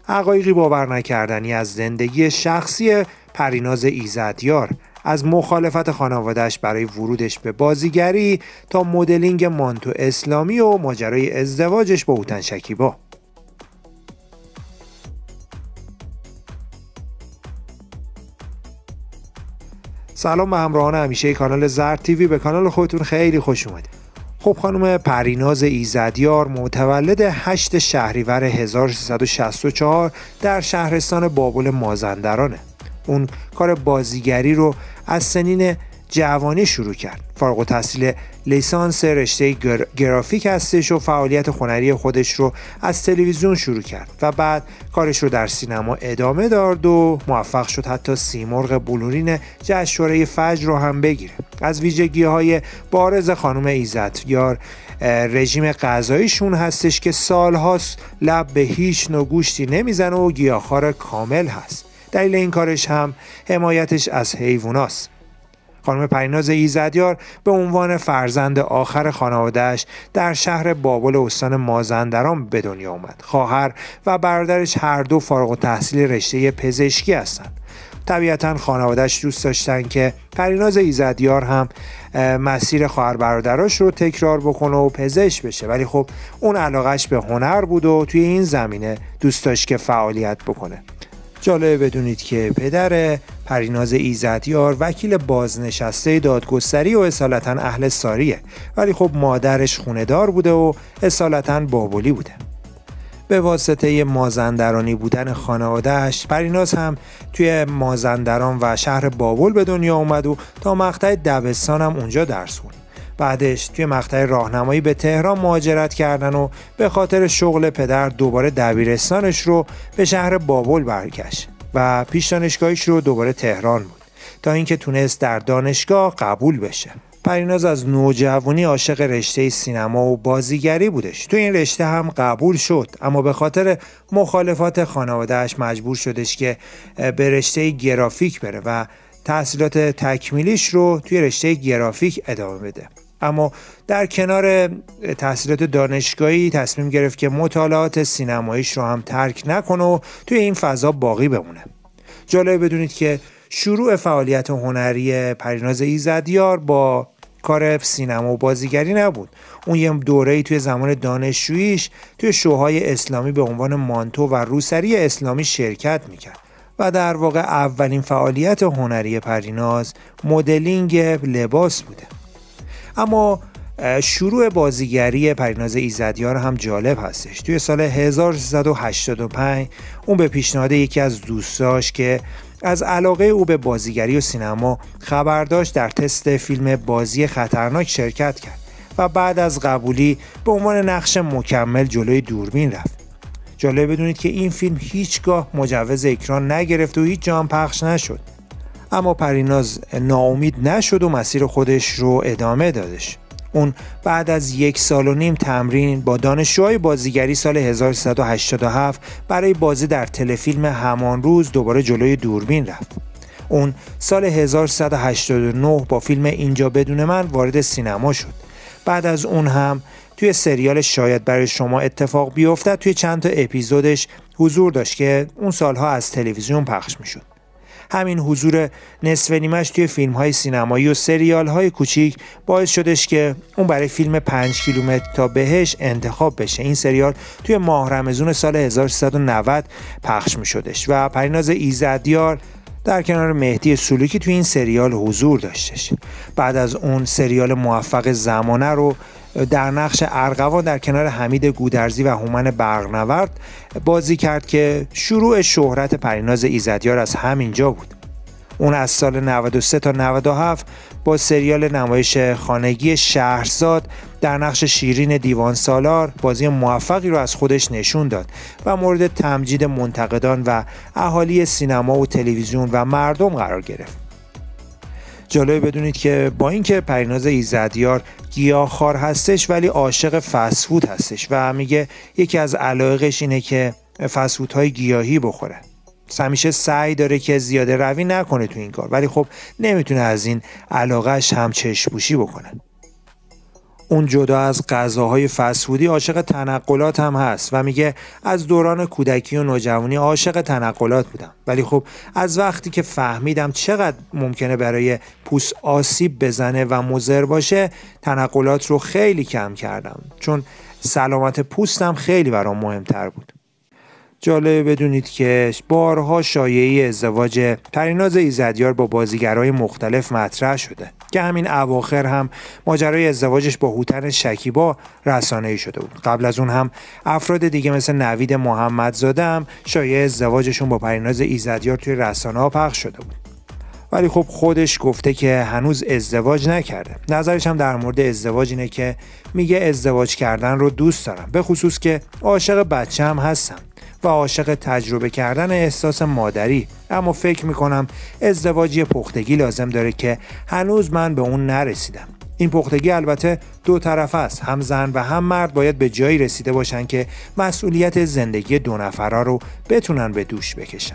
حقایقی باور نکردنی از زندگی شخصی پریناز ایزدیار، از مخالفت خانواده‌اش برای ورودش به بازیگری تا مدلینگ مانتو اسلامی و ماجرای ازدواجش با هوتن شکیبا. سلام به همراهان همیشه کانال زرد تیوی، به کانال خودتون خیلی خوش اومدید. خب خانم پریناز ایزدیار متولد 8 شهریور 1364 در شهرستان بابل مازندرانه. اون کار بازیگری رو از سنین جوانی شروع کرد. فارغ التحصیل لیسانس رشته گرافیک هستش و فعالیت هنری خودش رو از تلویزیون شروع کرد و بعد کارش رو در سینما ادامه داد و موفق شد حتی سیمرغ بلورین جشنواره فجر رو هم بگیره. از ویژگی‌های بارز خانم ایزدیار رژیم غذاییشون هستش که سالهاست لب به هیچ نوع گوشتی نمیزنه و گیاهخوار کامل هست. دلیل این کارش هم حمایتش از حیواناست. خانم پریناز ایزدیار به عنوان فرزند آخر خانواده‌اش در شهر بابل استان مازندران به دنیا آمد. خواهر و برادرش هر دو فارغ التحصیل رشته پزشکی هستند. طبیعتاً خانواده‌اش دوست داشتن که پریناز ایزدیار هم مسیر خواهر برادراش رو تکرار بکنه و پزشک بشه، ولی خب اون علاقش به هنر بود و توی این زمینه دوست داشت که فعالیت بکنه. جالب بدونید که پدر پریناز ایزدیار وکیل بازنشسته دادگستری و اصالتاً اهل ساریه، ولی خب مادرش خونه‌دار بوده و اصالتاً بابلی بوده. به واسطه مازندرانی بودن خانواده‌اش پریناز هم توی مازندران و شهر بابل به دنیا اومد و تا مقطع دبستان هم اونجا درس خوند. بعدش توی مقطع راهنمایی به تهران مهاجرت کردن و به خاطر شغل پدر دوباره دبیرستانش رو به شهر بابل برگشت و پیش دانشگاهیش رو دوباره تهران بود تا اینکه تونست در دانشگاه قبول بشه. پریناز از نوجوانی عاشق رشته سینما و بازیگری بودش. تو این رشته هم قبول شد، اما به خاطر مخالفات خانواده‌اش مجبور شدش که به رشته گرافیک بره و تحصیلات تکمیلیش رو توی رشته گرافیک ادامه بده. اما در کنار تحصیلات دانشگاهی تصمیم گرفت که مطالعات سینماییش رو هم ترک نکنه و توی این فضا باقی بمونه. جالب بدونید که شروع فعالیت هنری پریناز ایزدیار با کار سینما و بازیگری نبود. اون یه دوره‌ای توی زمان دانشجوییش توی شوهای اسلامی به عنوان مانتو و روسری اسلامی شرکت میکرد و در واقع اولین فعالیت هنری پریناز مدلینگ لباس بوده. اما شروع بازیگری پریناز ایزدیار هم جالب هستش. توی سال 1385 اون به پیشنهاد یکی از دوستاش که از علاقه او به بازیگری و سینما خبر داشت در تست فیلم بازی خطرناک شرکت کرد و بعد از قبولی به عنوان نقش مکمل جلوی دوربین رفت. جالب بدونید که این فیلم هیچگاه مجوز اکران نگرفت و هیچ جا هم پخش نشد. اما پریناز ناامید نشد و مسیر خودش رو ادامه دادش. اون بعد از 1.5 سال تمرین با دانشجوهای بازیگری سال 1387 برای بازی در تلفیلم همان روز دوباره جلوی دوربین رفت. اون سال 1389 با فیلم اینجا بدون من وارد سینما شد. بعد از اون هم توی سریال شاید برای شما اتفاق بیفتد توی چند تا اپیزودش حضور داشت که اون سالها از تلویزیون پخش میشد. همین حضور نصف نیمش توی فیلم‌های سینمایی و سریال‌های کوچیک باعث شدش که اون برای فیلم 5 کیلومتر تا بهش انتخاب بشه. این سریال توی ماه رمضان سال 1390 پخش می‌شدش و پریناز ایزدیار در کنار مهدی سلوکی توی این سریال حضور داشتش. بعد از اون سریال موفق زمانه رو در نقش ارغوان در کنار حمید گودرزی و هومن برقنورد بازی کرد که شروع شهرت پریناز ایزدیار از همینجا بود. اون از سال 93 تا 97 با سریال نمایش خانگی شهرزاد در نقش شیرین دیوان سالار بازی موفقی رو از خودش نشون داد و مورد تمجید منتقدان و اهالی سینما و تلویزیون و مردم قرار گرفت. جالب بدونید که با اینکه پریناز ایزدیار گیاهخوار هستش ولی عاشق فست فود هستش و میگه یکی از علایقش اینه که فست فودهای گیاهی بخوره. همیشه سعی داره که زیاده روی نکنه تو این کار، ولی خب نمیتونه از این علاقهش هم چشم‌پوشی بکنه. اون جدا از غذاهای فست‌فودی عاشق تنقلات هم هست و میگه از دوران کودکی و نوجوانی عاشق تنقلات بودم، ولی خب از وقتی که فهمیدم چقدر ممکنه برای پوست آسیب بزنه و مضر باشه تنقلات رو خیلی کم کردم، چون سلامت پوستم خیلی برام مهمتر بود. جالبه بدونید که بارها شایعه ازدواج پریناز ایزدیار با بازیگرای مختلف مطرح شده که همین اواخر هم ماجرای ازدواجش با هوتن شکیبا رسانه‌ای شده بود. قبل از اون هم افراد دیگه مثل نوید محمدزاده هم شایعه ازدواجشون با پریناز ایزدیار توی رسانه‌ها پخش شده بود. ولی خب خودش گفته که هنوز ازدواج نکرده. نظرش هم در مورد ازدواج اینه که میگه ازدواج کردن رو دوست دارم، به خصوص که عاشق بچه هم هستم و عاشق تجربه کردن احساس مادری، اما فکر میکنم ازدواج یه پختگی لازم داره که هنوز من به اون نرسیدم. این پختگی البته دو طرفه است، هم زن و هم مرد باید به جایی رسیده باشن که مسئولیت زندگی دو نفره رو بتونن به دوش بکشن.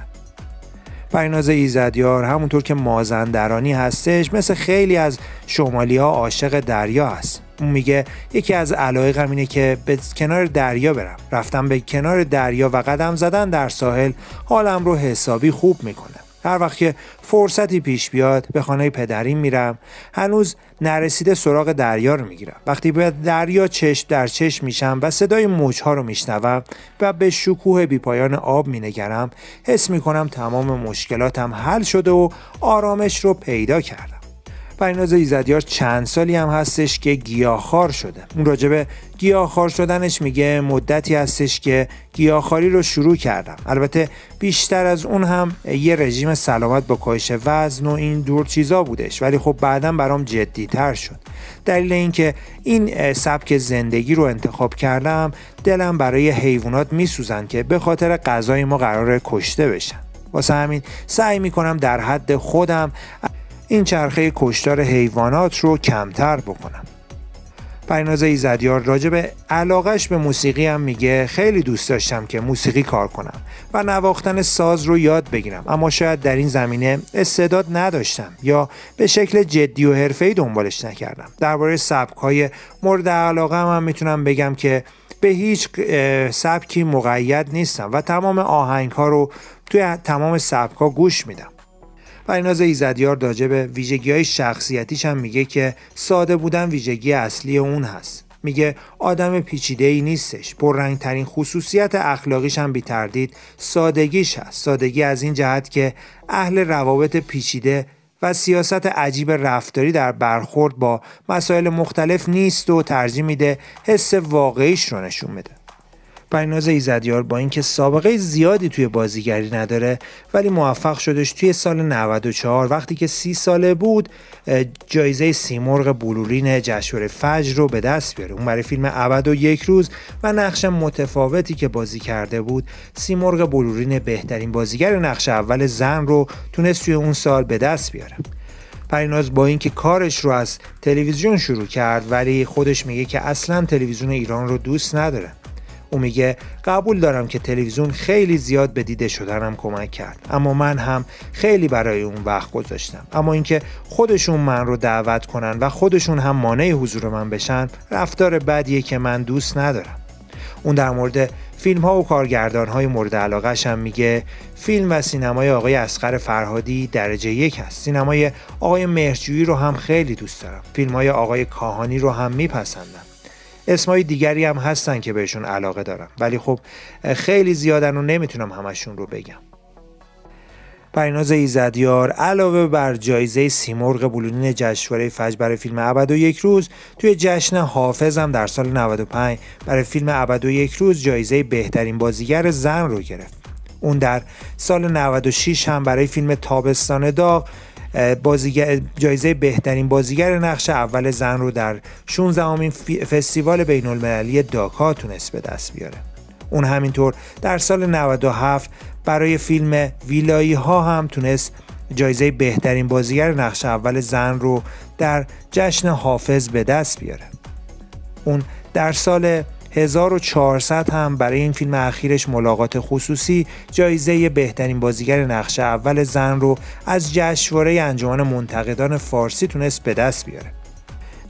پریناز ایزدیار همونطور که مازندرانی هستش مثل خیلی از شمالی‌ها عاشق دریا هست. اون میگه یکی از علایقم اینه که به کنار دریا برم. رفتم به کنار دریا و قدم زدن در ساحل حالم رو حسابی خوب میکنه. هر وقت که فرصتی پیش بیاد به خانه پدریم میرم، هنوز نرسیده سراغ دریا رو میگیرم. وقتی به دریا چشم در چشم میشم و صدای موجها رو میشنوم و به شکوه بیپایان آب مینگرم، حس میکنم تمام مشکلاتم حل شده و آرامش رو پیدا کردم. پریناز ایزدیار چند سالی هم هستش که گیاهخوار شده. اون راجبه گیاهخوار شدنش میگه مدتی هستش که گیاهخواری رو شروع کردم. البته بیشتر از اون هم یه رژیم سلامت با کاهش وزن و این دور چیزا بودش، ولی خب بعداً برام جدی‌تر شد. دلیل اینکه این سبک زندگی رو انتخاب کردم، دلم برای حیوانات میسوزن که به خاطر غذای ما قراره کشته بشن. واسه همین سعی میکنم در حد خودم این چرخه کشتار حیوانات رو کمتر بکنم. پریناز ایزدیار راجع به علاقش به موسیقی هم میگه خیلی دوست داشتم که موسیقی کار کنم و نواختن ساز رو یاد بگیرم، اما شاید در این زمینه استعداد نداشتم یا به شکل جدی و حرفه‌ای دنبالش نکردم. درباره سبک‌های مورد علاقه هم میتونم بگم که به هیچ سبکی مقید نیستم و تمام آهنگ‌ها رو توی تمام سبک‌ها گوش میدم. پریناز ایزدیار راجع به ویژگی‌های شخصیتیش هم میگه که ساده بودن ویژگی اصلی اون هست. میگه آدم پیچیده‌ای نیستش. پررنگ‌ترین خصوصیت اخلاقیش هم بی تردید سادگیش هست. سادگی از این جهت که اهل روابط پیچیده و سیاست عجیب رفتاری در برخورد با مسائل مختلف نیست و ترجیح میده حس واقعیش رو نشون بده. پریناز ایزدیار با اینکه سابقه زیادی توی بازیگری نداره، ولی موفق شدش توی سال 94 وقتی که 30 ساله بود جایزه سیمرغ بلورین جشنواره فجر رو به دست بیاره. اون برای فیلم ابد و یک روز و نقش متفاوتی که بازی کرده بود سیمرغ بلورین بهترین بازیگر نقش اول زن رو تونست توی اون سال به دست بیاره. پریناز با اینکه کارش رو از تلویزیون شروع کرد، ولی خودش میگه که اصلا تلویزیون ایران رو دوست نداره. او میگه قبول دارم که تلویزیون خیلی زیاد به دیده شدنم کمک کرد، اما من هم خیلی برای اون وقت گذاشتم، اما اینکه خودشون من رو دعوت کنن و خودشون هم مانع حضور من بشن رفتار بدیه که من دوست ندارم. اون در مورد فیلم ها و کارگردان های مورد علاقه‌ش هم میگه فیلم و سینمای آقای اصغر فرهادی درجه 1 هست. سینمای آقای مهرجویی رو هم خیلی دوست دارم. فیلم های آقای کاهانی رو هم میپسندم. اسمای دیگری هم هستن که بهشون علاقه دارم، ولی خب خیلی زیادن و نمیتونم همشون رو بگم. پریناز ایزدیار علاوه بر جایزه سیمرغ بلورین جشنواره فجر برای فیلم ابد و یک روز، توی جشن حافظ هم در سال 95 برای فیلم ابد و یک روز جایزه بهترین بازیگر زن رو گرفت. اون در سال 96 هم برای فیلم تابستان داغ جایزه بهترین بازیگر نقش اول زن رو در 16امین فستیوال بین‌المللی داکا تونست به دست بیاره. اون همینطور در سال 97 برای فیلم ویلایی ها هم تونست جایزه بهترین بازیگر نقش اول زن رو در جشن حافظ به دست بیاره. اون در سال 1400 هم برای این فیلم اخیرش ملاقات خصوصی جایزه بهترین بازیگر نقش اول زن رو از جشنواره انجمن منتقدان فارسی تونست به دست بیاره.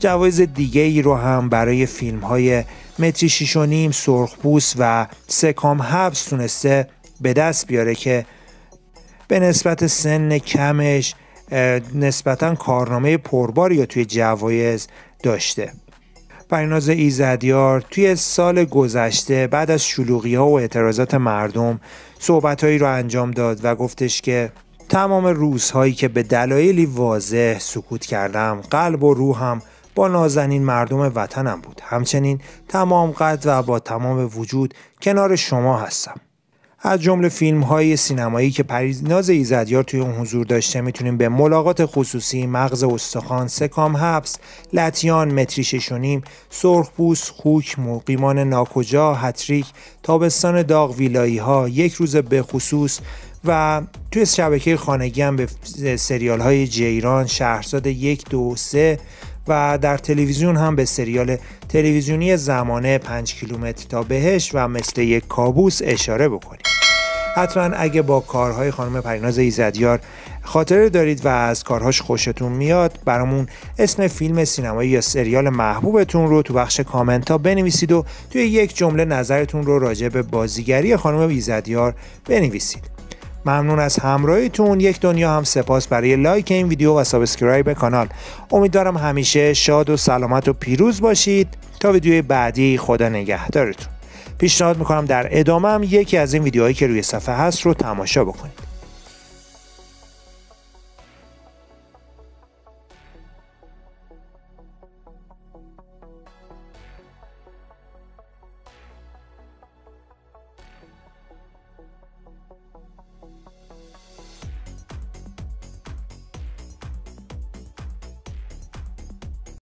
جوایز دیگه ای رو هم برای فیلم های متری 6.5، سرخپوست و سکام حبس تونسته به دست بیاره که به نسبت سن کمش نسبتاً کارنامه پرباری رو توی جوایز داشته. پریناز ایزدیار توی سال گذشته بعد از شلوغی‌ها و اعتراضات مردم صحبت‌هایی رو انجام داد و گفتش که تمام روزهایی که به دلایلی واضح سکوت کردم، قلب و روحم با نازنین مردم وطنم بود. همچنین تمام قد و با تمام وجود کنار شما هستم. از جمله فیلم‌های سینمایی که پریناز ایزدیار توی اون حضور داشته میتونیم به ملاقات خصوصی، مغز استخوان، سکام حبس، لطیان، متری 6.5، سرخپوست، خوک، مقیمان ناکجا، هتریک، تابستان داغ، ویلایی‌ها، یک روز به خصوص و توی شبکه خانگی هم به سریال‌های جیران، شهرزاد 1، 2، 3 و در تلویزیون هم به سریال تلویزیونی زمانه 5 کیلومتر تا بهشت و مثل یک کابوس اشاره بکنید. حتما اگه با کارهای خانم پریناز ایزدیار خاطره دارید و از کارهاش خوشتون میاد، برامون اسم فیلم سینمایی یا سریال محبوبتون رو تو بخش کامنت ها بنویسید و توی یک جمله نظرتون رو راجع به بازیگری خانم ایزدیار بنویسید. ممنون از همراهیتون. یک دنیا هم سپاس برای لایک این ویدیو و سابسکرایب کانال. امیدوارم همیشه شاد و سلامت و پیروز باشید. تا ویدیوی بعدی، خدا نگهدارتون. پیشنهاد میکنم در ادامه هم یکی از این ویدیوهایی که روی صفحه هست رو تماشا بکنید.